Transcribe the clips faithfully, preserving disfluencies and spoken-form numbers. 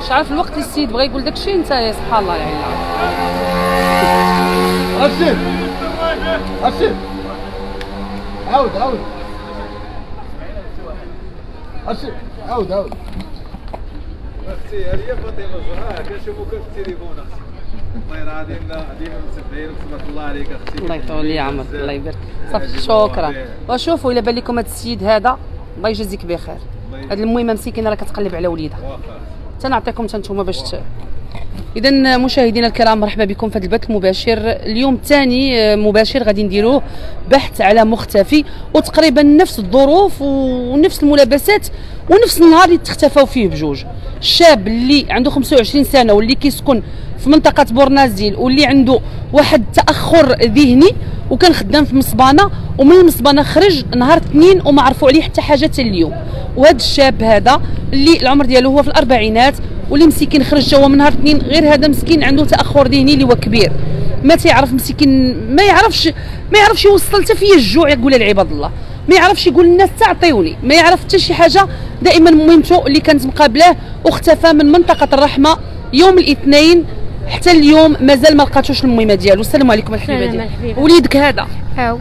مش عارف الوقت اللي السيد بغى يقول داك الشيء انت سبحان الله يعني. ارسل ارسل عاود عاود ارسل عاود عاود. اختي هذه فاطمه الزهراء كنشوفوك في التليفون اختي. الله يرضى علينا ديما متبعينك تبارك الله عليك اختي. الله يطول لي عمرك الله يبارك. صافي شكرا. وشوفوا الا بان لكم هذا السيد هذا الله يجازيك بخير. هذه المهمه مسكينه راه كتقلب على وليدها. تنعطيكم حتى نتوما باش ت... اذا مشاهدينا الكرام مرحبا بكم في هذا البث المباشر. اليوم الثاني مباشر غادي نديروه بحث على مختفي، وتقريبا نفس الظروف ونفس الملابسات ونفس النهار اللي تختفاو فيه بجوج. الشاب اللي عنده خمسة وعشرين سنه واللي كيسكن في منطقه بورنازيل واللي عنده واحد تاخر ذهني وكان خدام في مصبانه، ومن المصبانه خرج نهار اثنين وما عرفوا عليه حتى حاجه حتى اليوم. وهذا الشاب هذا اللي العمر ديالو هو في الاربعينات واللي مسكين خرج هو من نهار اثنين، غير هذا مسكين عنده تاخر ذهني اللي هو كبير، ما تيعرف مسكين، ما يعرفش ما يعرفش يوصل حتى فيا الجوع يقول لعباد الله، ما يعرفش يقول للناس تعطيوني، ما يعرف حتى شي حاجه. دائما مهمته اللي كانت مقابلاه واختفى من منطقه الرحمه يوم الاثنين حتى اليوم مازال ما لقاتوش المهمه ديالو. السلام عليكم الحبيبه ديالي. وليدك هذا ها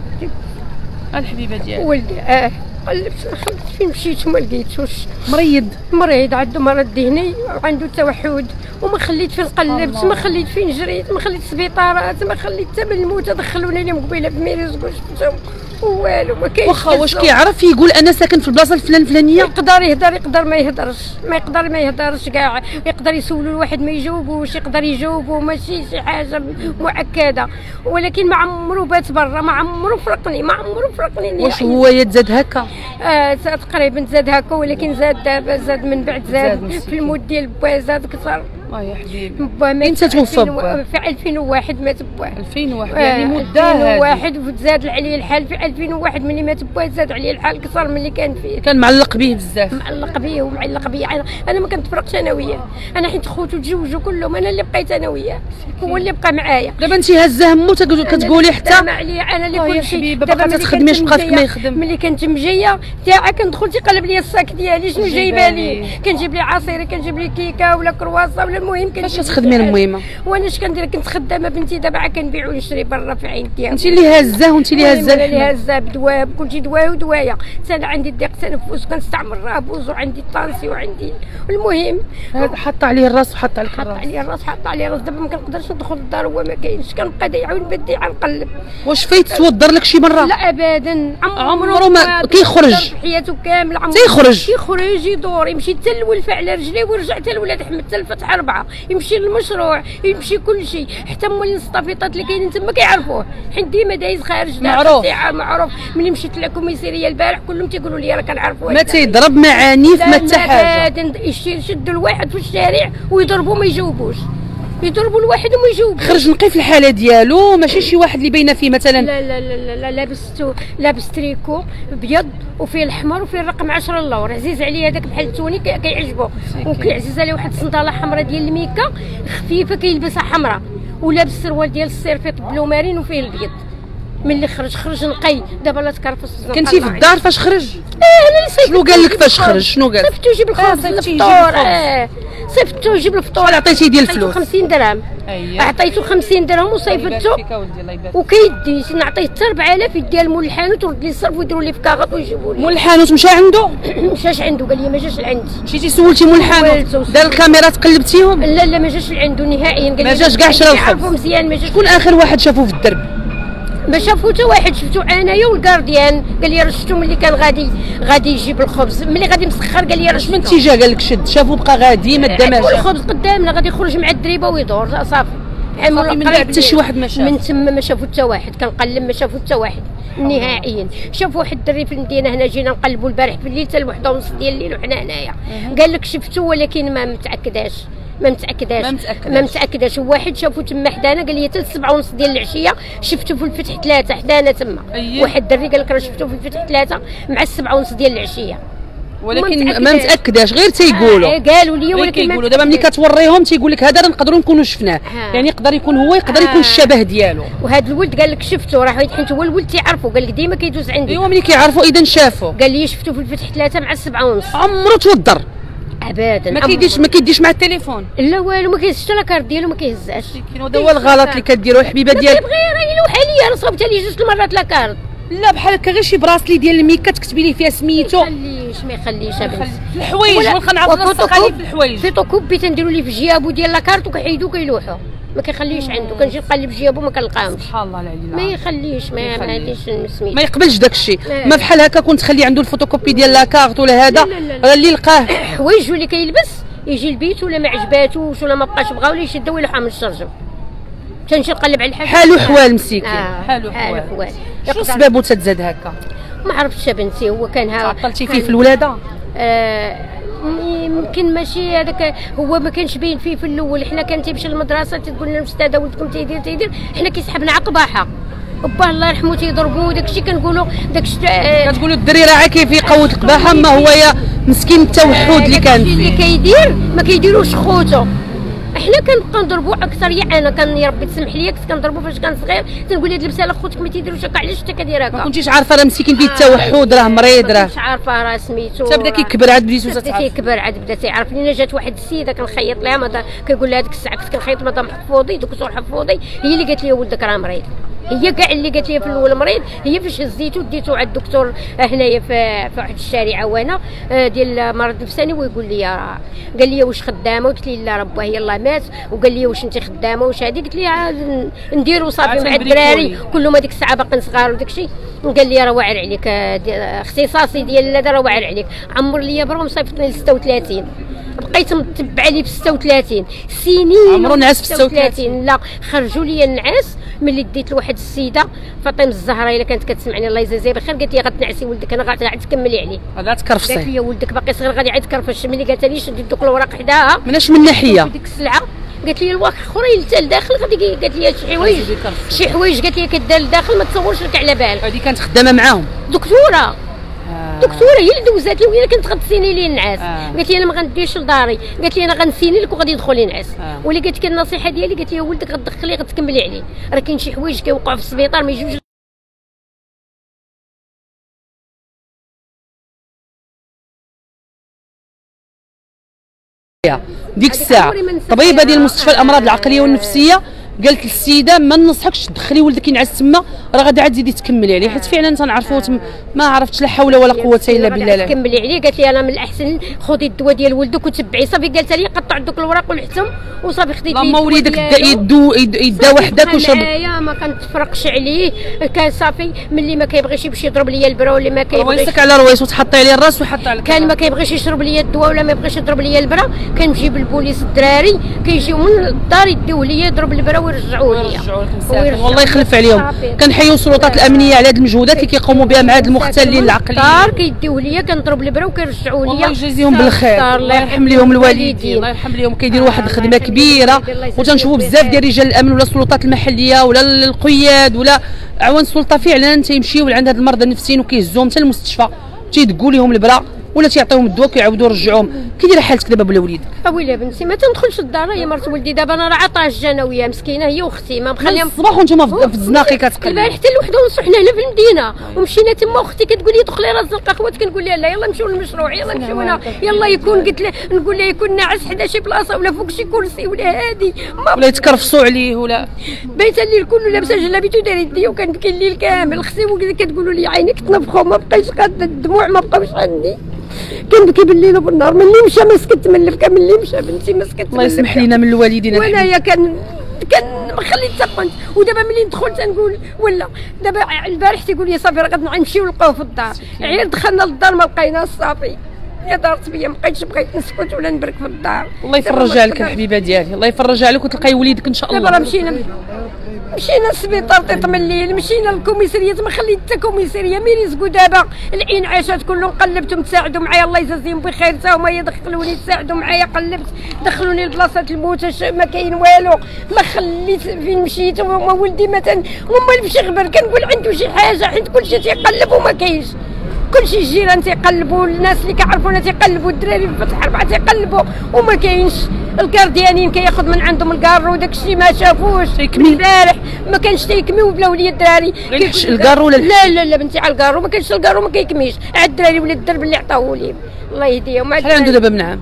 الحبيبه ديالي ولدي اه قلبت خلت فين مشيت وما لقيتوش. مريض مريض عنده مرض ذهني وعنده توحد، وما خليت فين قلبت، ما خليت فين جريت، ما خليت سبيطارات، ما خليت حتى من الموت دخلوني لهم قبيله في ميريزكو شفتهم والو ما كاينش. واخا واش كيعرف يقول انا ساكن في البلاصه الفلان فلانيه؟ يقدر يهضر يقدر ما يهضرش، ما يقدر ما يهضرش كاع، يقدر يسولوا الواحد ما يجاوبوش، يقدر يجاوبوا ماشي شي حاجه مؤكده، ولكن ما عمرو بات برا، ما عمرو فرقني، ما عمرو فرقني نهائيا. واش هو يتزاد هكا؟ اه تقريبا زاد هكا، ولكن زاد دابا زاد من بعد زاد, زاد في الموت ديال با زاد كثر. اه يا حبيبي با مات امتى توفى با؟ في ألفين وواحد مات با. ألفين وواحد يعني مده ألفين وواحد وتزاد عليه الحال في ألفين وواحد ملي مات با زاد عليه الحال كثر من اللي كان فيه. كان معلق به بزاف. معلق به ومعلق به. انا ما كنتفرقش انا وياه، انا حيت خوتو تزوجوا كلهم انا اللي بقيت انا وياه، هو اللي بقى معايا. دابا انت هازه همو كتقولي حتى عليا انا اللي كل شيء. دابا ما تخدميش بقى فيك ما يخدم. ملي كنت مجيه تاعا كندخل تيقلب لي الصاك ديالي شنو جايبه لي، كنجيب لي عصير، كنجيب لي كيكه ولا كرواسه ولا المهم فاش تخدمي المهمه. وانا اش كندير كنت خدامه بنتي دابا كنبيع ونشري برا في عين ديالي. انت اللي هازاه وانت اللي هازاه. انا اللي هازاه بدواء كلشي دواء ودوايه، حتى انا عندي ضيق تنفس كنستعمل رابوز وعندي الطانسي وعندي المهم حط عليه الراس وحط عليك الراس. حط عليه الراس حط عليه الراس. دابا ما كنقدرش ندخل للدار هو ما كاينش، كنبقى دايعه ونبدي نقلب. واش فايت توضر لك شي مره؟ لا ابدا عمره ما كيخرج حياته كامله عمره تيخرج يخرج يدور يمشي حتى الولفه على رجليه ويرجع حتى الولاد احمد حتى الفتح اربعه، يمشي للمشروع يمشي كل شيء، حتى مولين الصافيطات اللي كاينين تما كيعرفوه، حيت ديما دايز خارج معروف معروف. ملي مشيت للكوميساريه البارح كلهم تيقولوا لي راه كنعرفوه. ما تيضرب مع عنيف ما حتى حاجه. يشدوا الواحد في الشارع ويضربوا ما يجاوبوش، يضربوا الواحد وما يجاوبش. خرج نقي في الحاله ديالو ماشي شي واحد اللي باينه فيه مثلا. لا لا لا لا لابس لابس تريكو ابيض وفيه الحمر وفيه الرقم عشرة اللور، عزيز عليه هذاك بحال التوني كيعجبو، وكيعزز عليه واحد الصنداله حمراء ديال الميكا خفيفه كيلبسها حمراء، ولابس السروال ديال السيرفيط بلو مارين وفيه الابيض. ملي خرج خرج نقي. دابا لا تكرفس. كنتي في الدار فاش خرج؟ اه انا اللي شنو قال لك فاش خرج؟ شنو قال؟ صيفطو يجيب الخبز الفطور. اه صيفطو يجيب الفطور. شحال عطيتيه ديال الفلوس؟ خمسين درهم. اييه عطيتو خمسين درهم وصيفطتو وكيدي نعطيه حتى أربعة آلاف يديها لمول الحانوت ورد لي الصرف ويديروا لي في كاغط ويجيبوا لي. مول الحانوت مشى عنده؟ مشاش عنده قال لي ما جاش لعندي. مشيتي سولتي مول الحانوت دار الكاميرات قلبتيهم؟ لا لا ما جاش لعنده نهائيا. قال لي ما جاش كاع شرا الخبز مزيان. ما جاش. شكون اخر واحد شافوه في الدرب؟ ما شافو حتى واحد، شفتو انايا والكارديان قال لي راه شفتو ملي كان غادي غادي يجيب الخبز، ملي غادي مسخر قال لي راه من اتجاه قال لك شد شافو بقى غادي ما دا ما جا. الخبز قدامنا غادي يخرج مع الدريبه ويدور صافي. من بعد حتى شي واحد ما شاف. من تما ما شافو حتى واحد، كنقلب ما شافو حتى واحد نهائيا. شاف واحد الدري في المدينه هنا جينا نقلبوا البارح في الليل حتى الوحده ونص ديال الليل وحنا هنايا. قال لك شفتو ولكن ما متاكداش ما متاكداش ما متاكداش ما متاكداش. واحد شافو تما حدانا قال لي حتى السبعة ونص ديال العشيه شفتو في الفتح ثلاثه حدانا تما. أيه. واحد الدري قال لك راه شفتو في الفتح ثلاثه مع السبعة ونص ديال العشيه، ولكن ما متاكداش غير تيقولوا. آه قالوا لي ولكن تيقولوا دابا ملي كتوريهم تيقول لك هذا راه نقدروا نكونوا شفناه. يعني يقدر يكون هو يقدر يكون الشبه ديالو. وهذا الولد قال لك شفتو راه حيت هو الولد تيعرفو قال لك ديما كيدوز عندي. ايوا ملي كيعرفوا اذا شافوا. قال لي شفتو في الفتح ثلاثه مع السبعة ونص. عمرو توضر ابدا ما كيديرش ما كيديش مع التليفون لا والو، ما كيهزش لاكارت ديالو، ما كيهزاش. هذا هو الغلط اللي كديروا الحبيبه ديال. كيبغي راه يلوح عليا، انا صاوبت عليه جوج المرات لاكارت. لا بحال هكا غير شي براسلي ديال الميكا تكتبي ليه فيها سميتو. ما يخليش ما يخليش ابدا. في الحوايج ونبقى نعرف نلصق عليه في الحوايج. فيتوكوبي تنديروا ليه في جيابو ديال لاكارت وكيحيدو كيلوحو، ما كيخليش عنده. كنجي نقلب جيابو ما كنلقاهمش. سبحان الله العلي ما يخليش ما ما عنديش سميتو، ما يقبلش داك الشيء. ما بحال هكا كنت تخلي عنده الفوتوكوبي ديال لاكارت ولا هذا راه اللي لقاه حوايج اللي كيلبس يجي البيت ولا ما عجباتوش ولا ما بقاش بغا ولا يشدها ويلوحها من الشرجم. تنمشي نقلب على الحاجه حالو حوال مسكين. آه. حالو حالو حوال. حوال. شنو سببو تتزاد هكا؟ ما عرفتش بنتي، هو كان ها عطلتي فيه في الولاده؟ آه يمكن ماشي هذاك، هو ما كانش باين فيه في الاول. حنا كان تيمشي للمدرسه تقول لنا الاستاذه ولدكم تيدير تيدير، حنا كيسحبنا عقباحه. وباه الله يرحمو تيضربو داكشي كنقولوا داكشي. آه كتقولوا الدري راه كيف يقود القباحه، ما هو يا مسكين التوحد اللي كان فيه. اللي كيدير ما كيديروش خوتو. احنا كنبقاو نضربو اكثر. يا انا كان يا ربي تسمح لي كنت كنضربو فاش كان صغير، تنقول لها لبسها لخوتك ما تيديروش هكا، علاش انت كدير هكا؟ ما كنتيش عارفه راه مسكين فيه التوحد، راه مريض، راه مش عارفه راه سميتو. حتى بدا كيكبر عاد بديتو بدا تتعرف. كيكبر عاد بدا تيعرف. لينا جات واحد السيده كنخيط لها مدام، كنقول لها هذيك الساعه كنت كنخيط مدام حفوظي دكتور حفوظي، هي اللي قالت لي ولدك راه مريض. هي كاع اللي قالت لي في الاول مريض، هي فاش هزيتو ديتو عند الدكتور هنايا في في واحد الشارع وانا ديال مرض نفساني، ويقول لي راه قال لي واش خدامه؟ قلت لي لا رباه يلاه مات. وقال لي واش انت خدامه واش هذه؟ قلت لي عاد نديرو صافي مع الدراري كلهم هذيك الساعه باقيين صغار وداك الشيء. قال لي راه واعر عليك اختصاصي ديال هذا راه واعر عليك. عمر لي برا ومصيفطني ل ستة وثلاثين، بقيت متبعه لي في ستة وثلاثين سنين. عمرو نعس في ستة وثلاثين؟ لا خرجوا لي النعاس ملي ديت لواحد السيده فاطمه الزهراء الا كانت كتسمعني الله يجازيها بخير، قالت لي غتنعسي ولدك انا غادي تكملي عليه. هذا تكرفصي. قالت لي شدك باقي صغير غادي عاد تكرفش. ملي قالت لي شدي دوك الوراق حداها مناش من ناحيه ديك السلعه، قالت لي الواقع اخرين حتى لداخل غادي. قالت لي شي حوايج شي حوايج قالت لي كدار لداخل ما تصورش لك على بال. هذه كانت خدامه معاهم دكتوره آه. دكتوره هي اللي دوزات لي وهي كانت غتسيني لي النعاس. آه. قالت لي انا ما غنديش لداري، قالت لي انا غنسيني لك وغادي ندخلي نعس. آه. واللي قالت لك النصيحه ديالي قالت لي ولدك غتدخليه غتكملي عليه، راه كاين شي حوايج كيوقعوا في السبيطار ما يجوش. ديك الساعه طبيبه ديال مستشفى الامراض العقليه والنفسيه قالت للسيده ما ننصحكش تدخلي ولدك ينعس تما، راه غادي عاد تزيدي تكملي عليه. حيت فعلا تنعرفوا ما عرفتش لا حول ولا قوه الا بالله. تكملي عليه. قالت لي انا من الاحسن خذي الدواء ديال ولدك وتبعي صافي. قالت لي قطع دوك الوراق والحتم وصافي خديت لي. لما وليدك يدو يدا وحدك وشرب معايا ما كنتفرقش عليه. كان صافي ملي ما كيبغيش يمشي يضرب لي البرا ولا ما كيبغيش رويسك على رويس وتحطي عليه الراس وحط على كان ما كيبغيش يشرب لي الدواء ولا ما يبغيش يضرب لي البرا، كنجيب البوليس الدراري كيجيو من الدار يديوه لي يضرب البرا ويرجعوا لي. والله يخلف عليهم. كنحيوا السلطات الامنيه على هذه المجهودات اللي كيقوموا بها مع هاد المختلين العقليين. الدار كيديوه ليا كنضرب البرا وكيرجعوا لي. الله يجازيهم بالخير، الله يرحم لهم الوالدين، الله يرحم لهم. كيديروا واحد الخدمه كبيره وتنشوفوا بزاف ديال رجال الامن ولا السلطات المحليه ولا القياد ولا اعوان السلطه فعلا تيمشيو لعند هاد المرضى النفسيين وكيهزوهم حتى المستشفى تيدقوا لهم البرا ولا تيعطيوهم الدواء كيعاودوا يرجعوهم. كي دايره حالتك دابا بلا وليدك؟ اويلي بنتي ما تندخلش الدار. هي مرت ولدي دابا انا راه عطاش انا وياه مسكينه هي واختي ما مخليهم الصباح وانتم في الزناقي كتقلبوا. البارح حتى لوحده ونص حنا هنا في المدينه ومشينا تما واختي كتقول لي دخلي راس القهوه كنقول لها لا يلا نمشيو للمشروع يلا نمشيو هنا يلا يكون قلت له نقول لها يكون ناعس حدا شي بلاصه ولا فوق شي كرسي ولا هادي ولا يتكرفصوا عليه ولا بيت الليل كله لابسه جلابيته دايره يدي وكنبكي الليل كامل. اختي كتقولوا لي عينيك تنفخوا ما بقيتش قاده الدموع ما بقاوش عندي. كنبكي بالليل وبالنهار. ملي مشى ما سكت من البكا ملي مشى بنتي ما سكت. الله يسمح لينا من الوالدين. وانايا كان كان خليت تقنت. ودابا ملي ندخل تنقول ولا دابا البارح تيقول لي صافي راه غنمشيو نلقاوه في الدار. عير دخلنا للدار ما لقيناش صافي. يا دارت بيا ما بقيتش بغيت نسكت ولا نبرك في الدار. الله يفرج عليك الحبيبه ديالي، الله يفرج عليك وتلقاي وليدك ان شاء الله. دابا راه مشينا مشينا للسبيطار طيط من الليل مشينا للكوميساريات ما خليت حتى كوميساريه مي رزقوا. دابا العين عاشات كلهم قلبتهم تساعدوا معايا الله يجازيهم بخير تا هما يدخلوني تساعدوا معايا قلبت دخلوني لبلاصه الموت ما كاين والو ما خليت فين مشيت. وما ولدي مثلا هما اللي مشي غبر كنقول عنده شي حاجه حيت كلشي تيقلب وما كاينش. كلشي الجيران تيقلبوا الناس اللي كيعرفونا تيقلبوا الدراري في فتح ربعه تيقلبوا وما كاينش. الكارديانين كياخذ من عندهم الكارو وداك الشيء ما شافوش. البارح ما كانش تيكميو بلا ولي الدراري الكارو ولا لا لا لا بنتي على الكارو ما كانش الكارو ما كيكميش. عاد الدراري ولا الدرب اللي عطاوه لي الله يهديهم. شحال عنده دابا من عام؟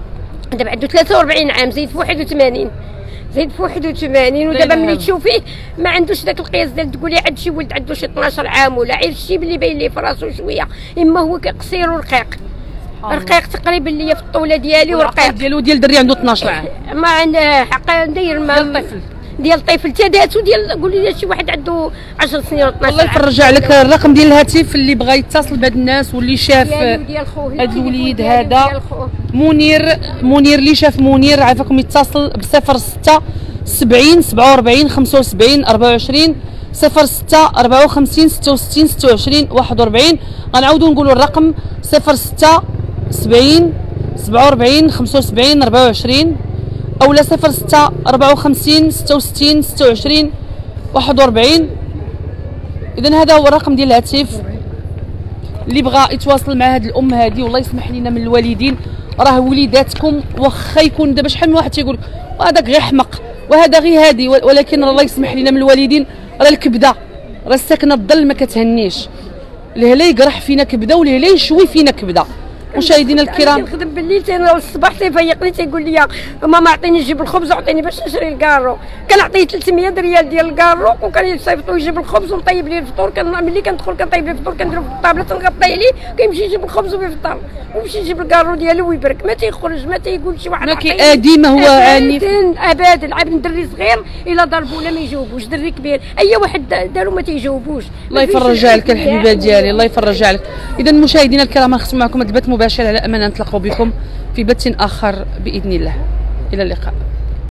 دابا عنده ثلاثة وأربعين عام زايد في واحد وثمانين زايد في واحد وثمانين ودابا ملي تشوفيه ما عندوش داك القياس ديال تقولي عند شي ولد عنده شي اثناش عام ولا غير شي اللي باين ليه في راسو شويه، اما هو قصير ورقيق رقيق تقريبا ليا في الطوله ديالي ورقيق ديالو ديال دري عنده اثناش عام ما عنده حق ندير ما ديال الطفل ديال الطفل حتى داتو ديال قولي لي شي واحد عنده عشر سنين ولا اثناش الله يفرج عليك. الرقم ديال الهاتف اللي بغى يتصل بهاد الناس واللي شاف ديال خوه هاد الوليد هذا منير منير اللي شاف منير عافاكم يتصل بصفر ستة سبعين سبعة وأربعين خمسة وسبعين أربعة وعشرين صفر ستة أربعة وخمسين ستة وستين ستة وعشرين واحد وأربعين. غنعاودو نقولو الرقم صفر ستة سبعين سبعة وأربعين خمسة وسبعين أربعة وعشرين اولا صفر ستة أربعة وخمسين ستة وستين ستة وعشرين واحد وأربعين. اذا هذا هو الرقم ديال الهاتف اللي بغى يتواصل مع هذه الام هذه. والله يسمح لينا من الوالدين راه وليداتكم واخا يكون دابا شحال من واحد تيقول هذاك غير حمق وهذا غير هادي، ولكن الله يسمح لينا من الوالدين راه الكبده راه ساكنه الظل ما كتهنيش، الهلا يقرح فينا كبده والهلا يشوي فينا كبده. مشاهدينا الكرام كنخدم بالليل تينوض الصباح تيفيقني تيقول لي ماما عطيني نجيب الخبز وعطيني باش نشري الكارو، كنعطيه ثلاثمية ريال ديال الكارو وكان يصيفطو يجيب الخبز ونطيب ليه الفطور. كان ملي كندخل كنطيب ليه الفطور كنديرو في الطابله تنغطي عليه كيمشي يجيب الخبز ويفطر ويمشي يجيب الكارو ديالو ويبرك، ما تيخرج ما تيقول شي واحد ما كيأدي ما هو عنيف ابدا. العاب دري صغير الا ضربونا ما يجاوبوش، دري كبير اي واحد دارو ما تيجاوبوش. الله يفرج عليك الحبيبه ديالي الله يفرج عليك. اذا مشاهدينا الكرام نختم معكم البث مباشر على امل نتلاقاو بكم في بث اخر باذن الله. الى اللقاء.